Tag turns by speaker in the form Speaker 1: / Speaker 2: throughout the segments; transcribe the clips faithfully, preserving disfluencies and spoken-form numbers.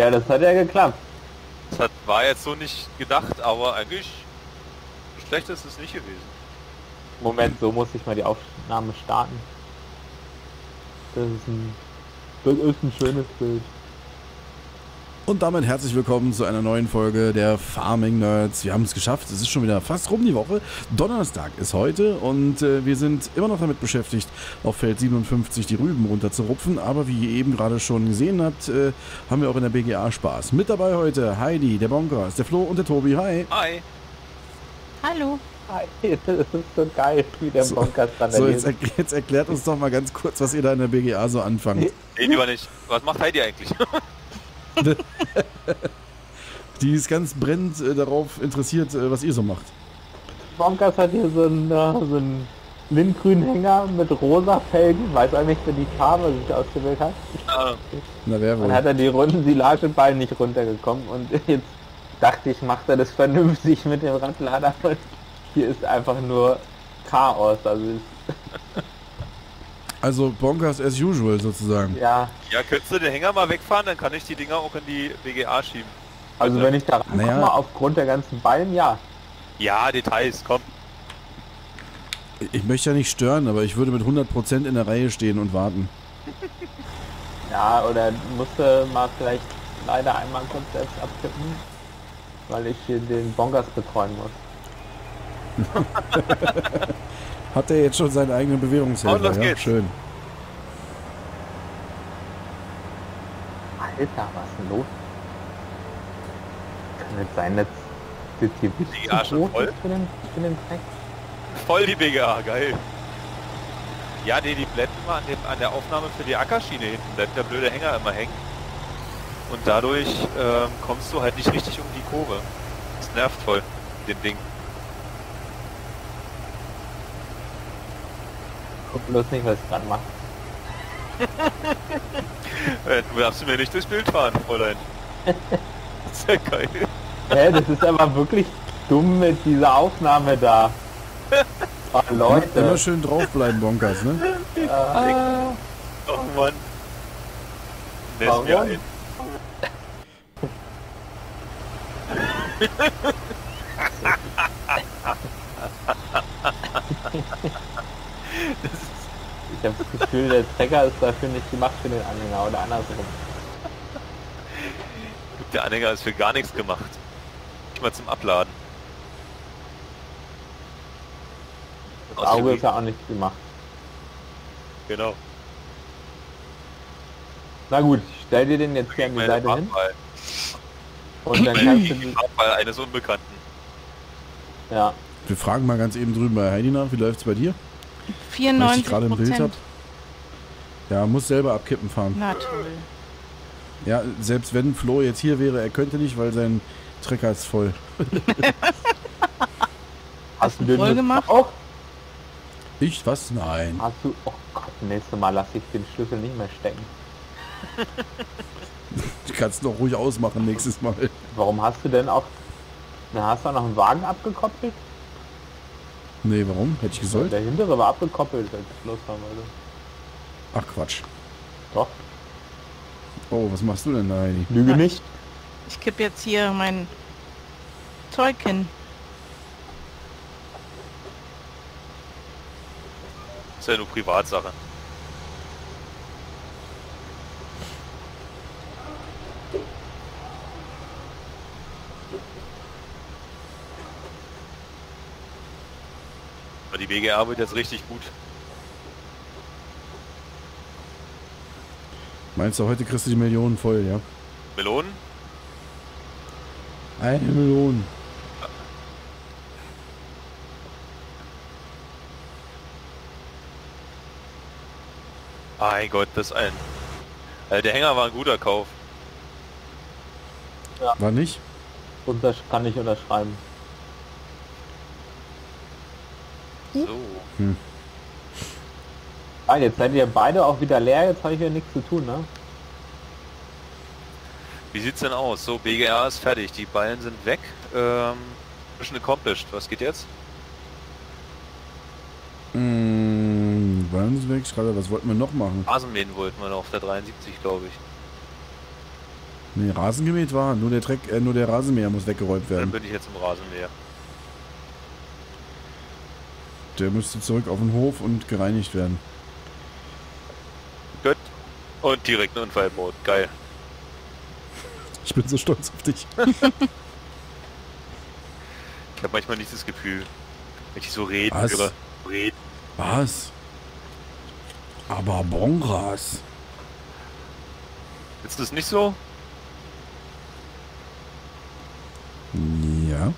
Speaker 1: Ja, das hat ja geklappt.
Speaker 2: Das hat, war jetzt so nicht gedacht, aber eigentlich schlecht ist es nicht gewesen.
Speaker 1: Moment, so muss ich mal die Aufnahme starten. Das ist ein, das ist ein schönes Bild.
Speaker 3: Und damit herzlich willkommen zu einer neuen Folge der Farming Nerds. Wir haben es geschafft, es ist schon wieder fast rum die Woche. Donnerstag ist heute und äh, wir sind immer noch damit beschäftigt, auf Feld siebenundfünfzig die Rüben runterzurupfen. Aber wie ihr eben gerade schon gesehen habt, äh, haben wir auch in der B G A Spaß. Mit dabei heute Heidi, der Bonkers, der Flo und der Tobi. Hi!
Speaker 2: Hi!
Speaker 4: Hallo!
Speaker 1: Hi, das ist so geil, wie der
Speaker 3: So,
Speaker 1: Bonkers dran
Speaker 3: so jetzt, er, jetzt erklärt uns doch mal ganz kurz, was ihr da in der B G A so anfangt.
Speaker 2: Nee, lieber nicht. Was macht Heidi eigentlich?
Speaker 3: Die ist ganz brennend äh, darauf interessiert, äh, was ihr so macht.
Speaker 1: Bonkers hat hier so einen, äh, so einen lindgrünen Hänger mit rosa Felgen. Weiß eigentlich, wer die Farbe sich ausgewählt hat.
Speaker 2: Ah,
Speaker 3: Na, wer wohl?
Speaker 1: Dann hat er die runden Silageballen nicht runtergekommen und jetzt dachte ich, macht er das vernünftig mit dem Radlader. Und hier ist einfach nur Chaos. Also ist,
Speaker 3: Also Bonkers as usual sozusagen.
Speaker 1: ja,
Speaker 2: ja, könntest du den Hänger mal wegfahren, dann kann ich die Dinger auch in die B G A schieben.
Speaker 1: also wenn ich da rankomme,
Speaker 3: Naja.
Speaker 1: aufgrund der ganzen Ballen, ja.
Speaker 2: Ja, Details, komm.
Speaker 3: Ich möchte ja nicht stören, aber ich würde mit hundert Prozent in der Reihe stehen und warten.
Speaker 1: Ja, oder musste mal vielleicht leider einmal kurz selbst abtippen, weil ich hier den Bonkers betreuen muss.
Speaker 3: Hat er jetzt schon seinen eigenen Bewährungshelfer?
Speaker 2: Und los
Speaker 3: Ja,
Speaker 2: geht's.
Speaker 3: schön.
Speaker 1: Alter, was ist denn los? Kann nicht sein, dass das hier
Speaker 2: B G A
Speaker 1: wirklich zu
Speaker 2: schon
Speaker 1: groß
Speaker 2: voll?
Speaker 1: ist für den, für den Dreck.
Speaker 2: Voll die B G A, geil. Ja, nee, die blenden immer an, dem, an der Aufnahme für die Ackerschiene hinten. Bleibt der blöde Hänger immer hängen. Und dadurch ähm, kommst du halt nicht richtig um die Kurve. Das nervt voll, den Ding.
Speaker 1: Guck bloß nicht, was ich dran mache.
Speaker 2: Äh, du darfst mir nicht durchs Bild fahren, Fräulein. Das ist ja geil.
Speaker 1: Hä, das ist aber wirklich dumm mit dieser Aufnahme da. Oh,
Speaker 3: Immer, immer
Speaker 1: Leute.
Speaker 3: schön draufbleiben, Bonkers, ne?
Speaker 1: Ah,
Speaker 2: Oh Mann. Lässt
Speaker 1: Warum?
Speaker 2: mir ein.
Speaker 1: ich habe das Gefühl, der Trecker ist dafür nicht gemacht für den Anhänger oder andersrum.
Speaker 2: Der Anhänger ist für gar nichts gemacht. Nicht mal zum Abladen.
Speaker 1: Das Auge ist ja auch nicht gemacht.
Speaker 2: Genau.
Speaker 1: Na gut, ich stell dir den jetzt hier an die
Speaker 2: Meine
Speaker 1: Seite hin
Speaker 2: Farbwahl.
Speaker 1: und dann kannst du
Speaker 2: Die
Speaker 1: die,
Speaker 2: Farbwahl eines Unbekannten.
Speaker 1: ja,
Speaker 3: Wir fragen mal ganz eben drüben bei Heidi nach, wie läuft's bei dir? Weil ich dich
Speaker 4: vierundneunzig
Speaker 3: gerade im Bild hab.
Speaker 4: Prozent.
Speaker 3: Ja, muss selber abkippen fahren.
Speaker 4: Na toll.
Speaker 3: Ja, selbst wenn Flo jetzt hier wäre, er könnte nicht, weil sein Trecker ist voll.
Speaker 1: hast du
Speaker 4: du
Speaker 1: den
Speaker 4: voll
Speaker 1: jetzt
Speaker 4: gemacht?
Speaker 1: auch?
Speaker 3: Ich? Was? Nein.
Speaker 1: Hast du, oh Gott, nächstes Mal lasse ich den Schlüssel nicht mehr stecken.
Speaker 3: Du kannst noch ruhig ausmachen nächstes Mal.
Speaker 1: Warum hast du denn auch, na, hast du auch noch einen Wagen abgekoppelt?
Speaker 3: Nee, warum? Hätte ich gesollt?
Speaker 1: Der hintere war abgekoppelt, als ich losfahren wollte.
Speaker 3: Ach Quatsch.
Speaker 1: Doch,
Speaker 3: Oh, was machst du denn da, Heidi?
Speaker 1: lüge nicht.
Speaker 4: Ich kipp jetzt hier mein Zeug hin.
Speaker 2: Ist ja nur Privatsache. Aber die B G A wird jetzt richtig gut.
Speaker 3: Meinst du, heute kriegst du die Millionen voll, ja?
Speaker 2: Melonen?
Speaker 3: Eine Million.
Speaker 2: Mein Gott, das ist ein... Äh, der Hänger war ein guter Kauf.
Speaker 3: War nicht?
Speaker 1: Und das kann ich unterschreiben.
Speaker 2: So.
Speaker 1: Ah, jetzt seid ihr beide auch wieder leer, jetzt habe ich ja nichts zu tun, ne?
Speaker 2: Wie sieht's denn aus? So, B G A ist fertig. Die Ballen sind weg. Ähm, Mission accomplished. Was geht jetzt?
Speaker 3: Mmh, waren sie weg? Schreibe, was wollten wir noch machen?
Speaker 2: Rasenmähen wollten wir noch auf der dreiundsiebzig, glaube ich.
Speaker 3: Nee, Rasen gemäht war. Nur der Dreck, äh, nur der Rasenmäher muss weggeräumt
Speaker 2: Dann
Speaker 3: werden.
Speaker 2: bin ich jetzt im Rasenmäher.
Speaker 3: Der müsste zurück auf den Hof und gereinigt werden.
Speaker 2: Gut. Und direkt ein Unfallmode. Geil.
Speaker 3: Ich bin so stolz auf dich.
Speaker 2: Ich habe manchmal nicht das Gefühl, wenn ich so reden
Speaker 3: Was?
Speaker 2: höre. Reden.
Speaker 3: Was? Aber Bongras.
Speaker 2: Ist das nicht so?
Speaker 3: Ja.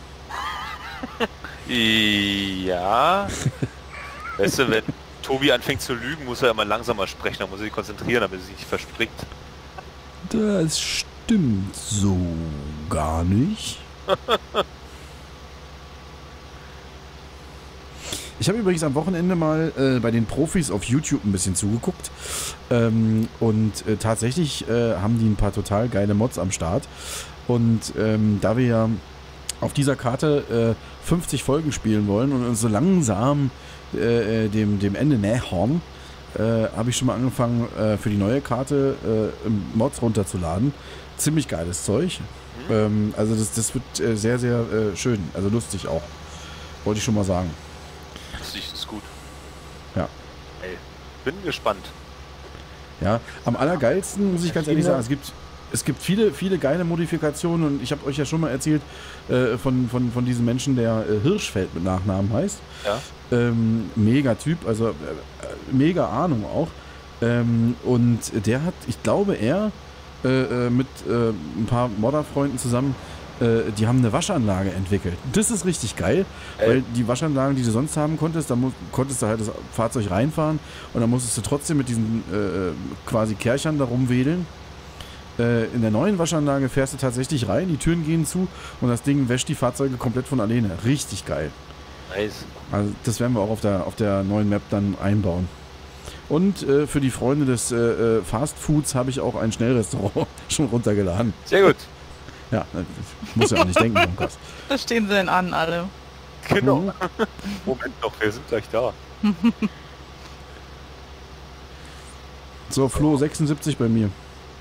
Speaker 2: Ja. Weißt du, wenn Tobi anfängt zu lügen, muss er immer langsamer sprechen. Da muss er sich konzentrieren, damit er sich nicht verspringt.
Speaker 3: Das stimmt so gar nicht. Ich habe übrigens am Wochenende mal äh, bei den Profis auf YouTube ein bisschen zugeguckt. Ähm, und äh, tatsächlich äh, haben die ein paar total geile Mods am Start. Und ähm, da wir ja auf dieser Karte äh, fünfzig Folgen spielen wollen und uns so langsam äh, dem, dem Ende nähern, äh, habe ich schon mal angefangen, äh, für die neue Karte äh, Mods runterzuladen. Ziemlich geiles Zeug. Mhm. Ähm, also das, das wird äh, sehr, sehr äh, schön. Also lustig auch. Wollte ich schon mal sagen.
Speaker 2: Lustig ist gut.
Speaker 3: Ja.
Speaker 2: Ey, bin gespannt.
Speaker 3: Ja, am allergeilsten muss ich ganz ehrlich sagen, es gibt, es gibt viele, viele geile Modifikationen und ich habe euch ja schon mal erzählt äh, von, von, von diesem Menschen, der äh, Hirschfeld mit Nachnamen heißt.
Speaker 2: Ja.
Speaker 3: Ähm, mega Typ, also äh, mega Ahnung auch. Ähm, und der hat, ich glaube er, äh, mit äh, ein paar Modderfreunden zusammen, äh, die haben eine Waschanlage entwickelt. Das ist richtig geil,
Speaker 2: Ey.
Speaker 3: weil die Waschanlagen, die du sonst haben konntest, da mu- konntest du halt das Fahrzeug reinfahren und dann musstest du trotzdem mit diesen äh, quasi Kerchern da rumwedeln. Äh, in der neuen Waschanlage fährst du tatsächlich rein, die Türen gehen zu und das Ding wäscht die Fahrzeuge komplett von alleine. Richtig geil.
Speaker 2: Nice.
Speaker 3: Also das werden wir auch auf der, auf der neuen Map dann einbauen. Und äh, für die Freunde des äh, äh, Fast Foods habe ich auch ein Schnellrestaurant schon runtergeladen.
Speaker 2: Sehr gut.
Speaker 3: Ja, ich muss ja auch nicht denken, Lukas.
Speaker 4: Da stehen sie denn an, alle.
Speaker 2: Genau.
Speaker 3: Mhm.
Speaker 2: Moment noch, wir sind gleich da.
Speaker 3: So, Flo sechsundsiebzig bei mir.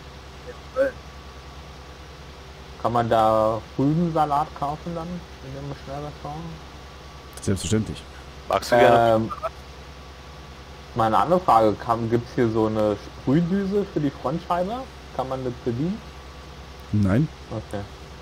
Speaker 1: Kann man da Rübensalat kaufen dann in dem Schnellrestaurant?
Speaker 3: Selbstverständlich.
Speaker 2: Magst du gerne?
Speaker 1: Ähm, mal eine andere Frage, gibt es hier so eine Sprühdüse für die Frontscheibe? Kann man das bedienen?
Speaker 3: Nein?
Speaker 1: Okay.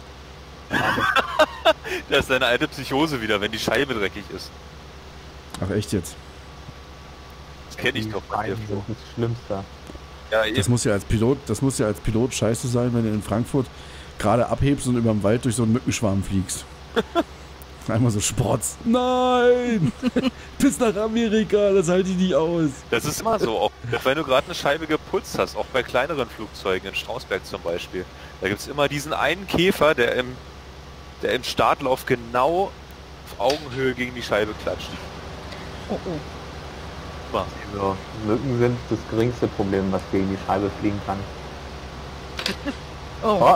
Speaker 2: Das ist deine alte Psychose wieder, wenn die Scheibe dreckig ist.
Speaker 3: Ach echt jetzt?
Speaker 2: Das kenne ich
Speaker 1: Die
Speaker 2: doch bei dir,
Speaker 1: Scheiben
Speaker 2: Flo.
Speaker 1: sind das Schlimmste.
Speaker 2: Ja,
Speaker 3: Das
Speaker 2: eben.
Speaker 3: muss ja als Pilot, das muss ja als Pilot scheiße sein, wenn du in Frankfurt gerade abhebst und über dem Wald durch so einen Mückenschwarm fliegst. Einmal so Sprotz. Nein! Bis nach Amerika, das halte ich nicht aus.
Speaker 2: Das ist immer so, auch wenn du gerade eine Scheibe geputzt hast, auch bei kleineren Flugzeugen, in Strausberg zum Beispiel. Da gibt es immer diesen einen Käfer, der im, der im Startlauf genau auf Augenhöhe gegen die Scheibe klatscht.
Speaker 4: Oh, oh.
Speaker 2: Immer.
Speaker 1: Also, Mücken sind das geringste Problem, was gegen die Scheibe fliegen kann.
Speaker 4: Oh.
Speaker 1: Oh,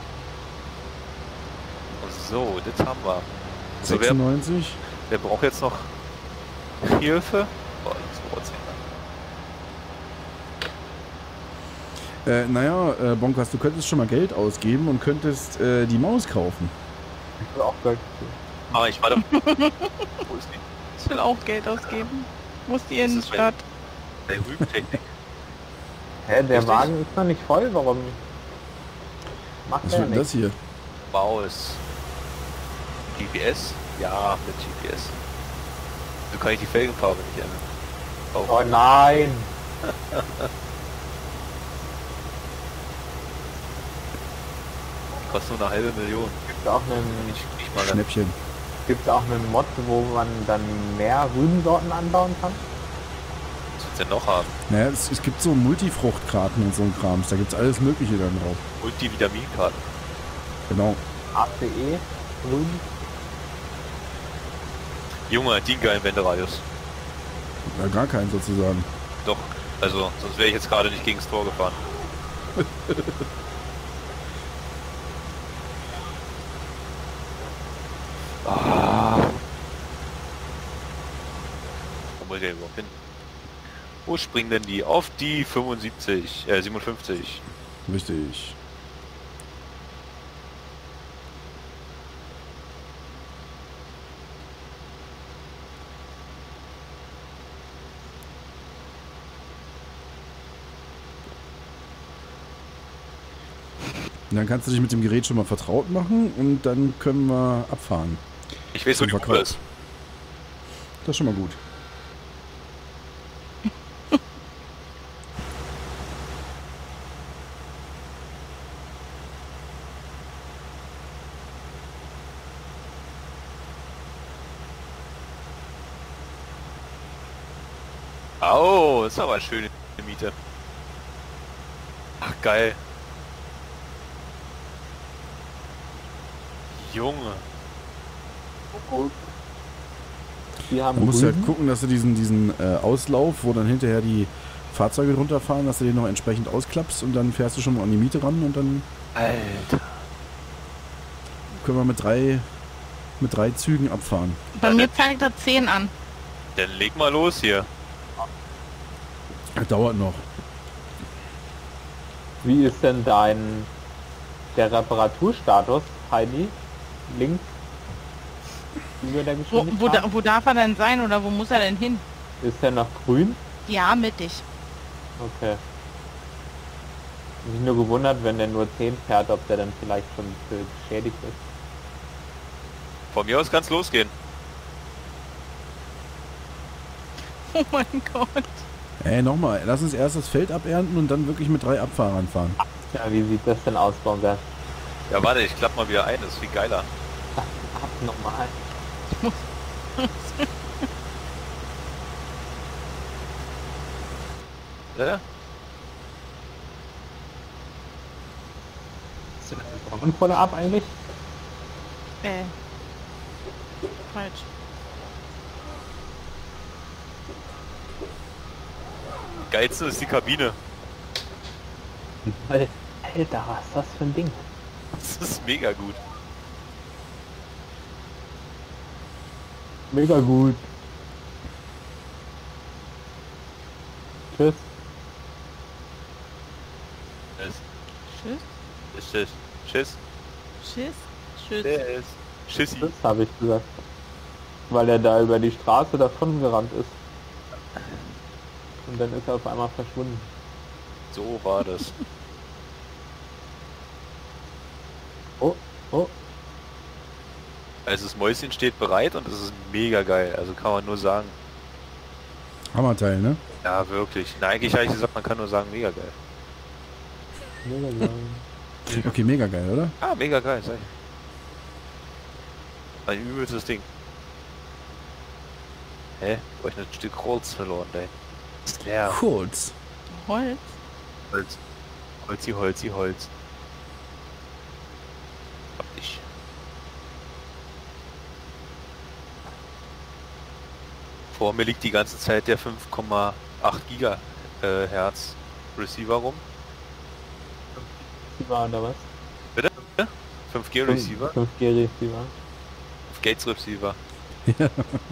Speaker 2: So, das haben wir. So, wer,
Speaker 3: sechsundneunzig?
Speaker 2: wer braucht jetzt noch Hilfe? Boah, das braucht's nicht.
Speaker 3: Äh, naja, äh, Bonkas, du könntest schon mal Geld ausgeben und könntest äh, die Maus kaufen.
Speaker 1: ich will auch Geld.
Speaker 2: Ah, ich warte. Wo ist die?
Speaker 4: Ich will auch Geld ausgeben. Wo ist die
Speaker 2: Das ist
Speaker 4: Innenstadt?
Speaker 2: Der Rübentechnik.
Speaker 1: Hä, der
Speaker 2: Richtig.
Speaker 1: Wagen ist noch nicht voll, warum macht
Speaker 3: Was
Speaker 1: der
Speaker 3: wird denn das
Speaker 1: nicht?
Speaker 3: hier?
Speaker 2: Maus. G P S? Ja, mit G P S. So kann ich die Felgenfarbe nicht ändern. Oh.
Speaker 1: Oh nein!
Speaker 2: Kostet nur eine halbe Million.
Speaker 1: Gibt auch einen,
Speaker 2: Ich, ich mal
Speaker 3: Schnäppchen.
Speaker 1: gibt's auch einen Mod, wo man dann mehr Rübensorten anbauen kann?
Speaker 2: was willst du denn noch haben?
Speaker 3: Naja, es, es gibt so Multifruchtkarten und so ein Krams. Da gibt es alles Mögliche dann drauf.
Speaker 2: Multivitaminkarten.
Speaker 3: Genau.
Speaker 1: A C E, Rüben?
Speaker 2: Junge, die geilen Wenderadius.
Speaker 3: Ja, gar keinen sozusagen.
Speaker 2: Doch, also sonst wäre ich jetzt gerade nicht gegen das Tor gefahren. ah. Wo muss ich denn überhaupt hin? Wo springen denn die? Auf die fünfundsiebzig, äh siebenundfünfzig.
Speaker 3: Richtig. Und dann kannst du dich mit dem Gerät schon mal vertraut machen und dann können wir abfahren.
Speaker 2: Ich weiß, wo
Speaker 3: Zum
Speaker 2: die
Speaker 3: Verkauf.
Speaker 2: Hupe ist.
Speaker 3: Das ist schon mal gut.
Speaker 2: Oh, ist aber eine schöne Miete. Ach, geil. Junge.
Speaker 1: Die haben
Speaker 3: Man muss halt
Speaker 1: Rüben.
Speaker 3: gucken, dass du diesen, diesen äh, Auslauf, wo dann hinterher die Fahrzeuge runterfahren, dass du den noch entsprechend ausklappst und dann fährst du schon mal an die Miete ran und dann
Speaker 2: Alter.
Speaker 3: können wir mit drei, mit drei Zügen abfahren.
Speaker 4: Bei mir zeigt er zehn an.
Speaker 2: Dann leg mal los hier.
Speaker 3: Das dauert noch.
Speaker 1: Wie ist denn dein der Reparaturstatus, Heidi? Links über der
Speaker 4: Wo,
Speaker 1: Geschwindigkeit?
Speaker 4: wo, da, wo darf er denn sein oder wo muss er denn hin?
Speaker 1: Ist der noch grün?
Speaker 4: Ja, mittig.
Speaker 1: Okay. Ich mich nur gewundert, wenn der nur zehn fährt, ob der dann vielleicht schon äh, geschädigt ist.
Speaker 2: Von mir aus kann's losgehen.
Speaker 4: Oh mein Gott.
Speaker 3: Ey, nochmal, lass uns erst das Feld abernten und dann wirklich mit drei Abfahrern fahren.
Speaker 1: Ja, wie sieht das denn aus, Baumgart?
Speaker 2: Ja, warte, ich klapp mal wieder ein, das ist viel geiler.
Speaker 1: Abnormal.
Speaker 2: Ja?
Speaker 1: Ist das eine Sonnenvolle ab eigentlich?
Speaker 4: Äh. Falsch.
Speaker 2: Geilste ist die Kabine.
Speaker 1: Alter, was ist das für ein Ding?
Speaker 2: Das ist mega gut.
Speaker 1: Mega gut. Tschüss.
Speaker 2: Tschüss.
Speaker 4: Tschüss.
Speaker 2: Tschüss. Tschüss.
Speaker 4: Tschüss. Tschüss.
Speaker 2: Tschüss. Tschüssi.
Speaker 1: Tschüss, habe ich gesagt. Weil er da über die Straße davon gerannt ist. Und dann ist er auf einmal verschwunden.
Speaker 2: So war das.
Speaker 1: Oh, oh.
Speaker 2: Also das Mäuschen steht bereit und es ist mega geil. Also kann man nur sagen.
Speaker 3: Hammerteil, ne?
Speaker 2: Ja, wirklich. Na, eigentlich habe ich gesagt, man kann nur sagen, mega geil.
Speaker 1: Mega geil.
Speaker 3: Okay, mega geil, oder?
Speaker 2: Ah, mega geil, sag ich. Ein übelstes Ding. Hä? Wo hab ich ein Stück Holz verloren, ey. Ist leer.
Speaker 3: Kurz.
Speaker 4: Holz.
Speaker 2: Holz. Holzi, Holzi, Holz. Hab ich. Vor mir liegt die ganze Zeit der fünf Komma acht Gigahertz Receiver rum.
Speaker 1: Die war oder was?
Speaker 2: Bitte? fünf G Receiver?
Speaker 1: fünf G Receiver.
Speaker 2: fünf Gates Receiver.
Speaker 3: Ja.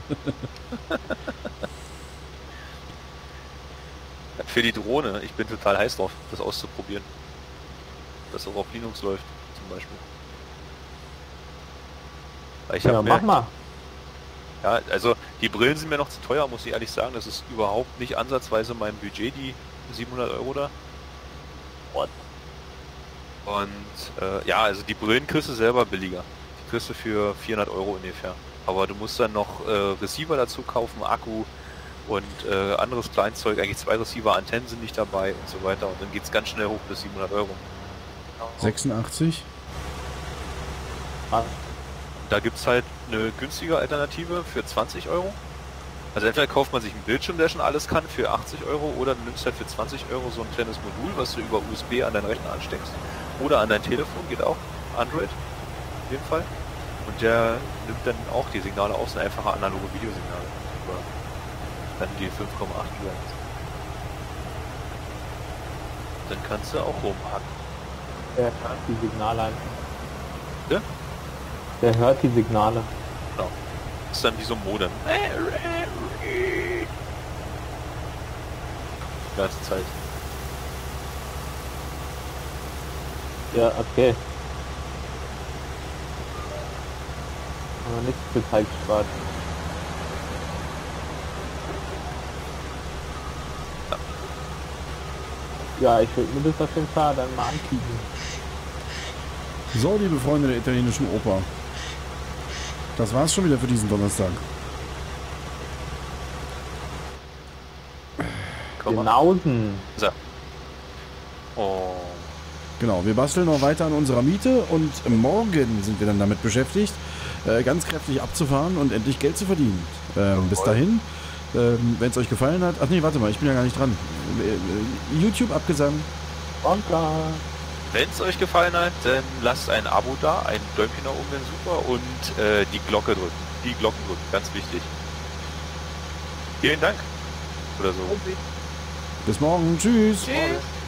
Speaker 2: Für die Drohne, ich bin total heiß drauf, das auszuprobieren. Dass auch auf Linux läuft, zum Beispiel. Weil Ich
Speaker 1: Ja,
Speaker 2: hab
Speaker 1: mach
Speaker 2: mir,
Speaker 1: mal.
Speaker 2: ja, also die Brillen sind mir noch zu teuer, muss ich ehrlich sagen. Das ist überhaupt nicht ansatzweise mein Budget, die siebenhundert Euro da.
Speaker 1: What?
Speaker 2: Und äh, ja, also die Brillen kriegst du selber billiger. Die kriegst du für vierhundert Euro ungefähr. Aber du musst dann noch äh, Receiver dazu kaufen, Akku und äh, anderes Kleinzeug. Eigentlich zwei Receiver, Antennen sind nicht dabei und so weiter. Und dann geht's ganz schnell hoch bis siebenhundert Euro.
Speaker 3: sechsundachtzig.
Speaker 1: Krass.
Speaker 2: Da gibt es halt eine günstige Alternative für zwanzig Euro. Also entweder kauft man sich einen Bildschirm, der schon alles kann, für achtzig Euro, oder du nimmst halt für zwanzig Euro so ein kleines Modul, was du über U S B an deinen Rechner ansteckst. Oder an dein Telefon, geht auch. Android, in dem Fall. Und der nimmt dann auch die Signale aus, sind einfache analoge Videosignale. Über dann die fünf Komma acht Gigahertz. Dann kannst du auch rumhacken.
Speaker 1: Der hört die Signale einfach.
Speaker 2: Ja?
Speaker 1: Der hört die Signale.
Speaker 2: Genau. Ist dann wie so ein Modem. Die ganze Zeit.
Speaker 1: Ja, okay. Aber nichts für Zeit gespart. Ja, ich würde mir das auf jeden Fall dann mal anbieten.
Speaker 3: So, liebe Freunde der italienischen Oper. Das war's schon wieder für diesen Donnerstag.
Speaker 2: Komm mal.
Speaker 1: Genausen.
Speaker 2: So. Oh.
Speaker 3: Genau, wir basteln noch weiter an unserer Miete und morgen sind wir dann damit beschäftigt, äh, ganz kräftig abzufahren und endlich Geld zu verdienen. Ähm, bis dahin, ähm, wenn es euch gefallen hat... Ach nee, warte mal, ich bin ja gar nicht dran. Äh, YouTube abgesandt.
Speaker 1: Danke.
Speaker 2: Wenn es euch gefallen hat, dann lasst ein Abo da, ein Däumchen nach oben, wenn super, und äh, die Glocke drücken. Die Glocken drücken, ganz wichtig. Vielen Dank. Oder so.
Speaker 3: Bis morgen, tschüss.
Speaker 2: Tschüss.